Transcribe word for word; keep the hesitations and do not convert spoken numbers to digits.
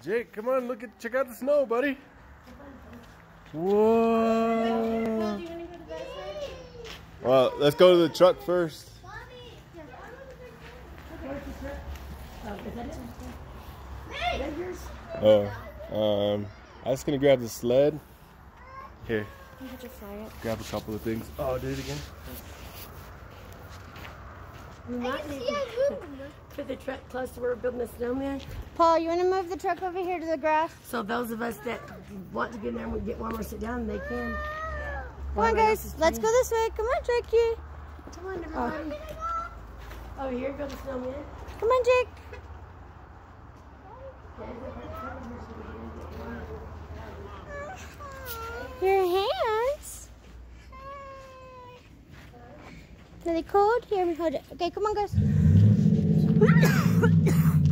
Jake, come on, look at, check out the snow, buddy. Whoa. Well, let's go to the truck first. Oh, um, I'm just gonna grab the sled. Here. Grab a couple of things. Oh, do it again. Put the truck close to where we're building the snowman. Paul, you want to move the truck over here to the grass? So those of us that want to get in there and we get warmer, sit down, they can. Come on, guys. Let's go this way. Come on, Jakey. Come on, everybody. Oh. Over here, build the snowman. Come on, Jake. Your hands. Are they cold? Here, hold it. Okay, come on, guys.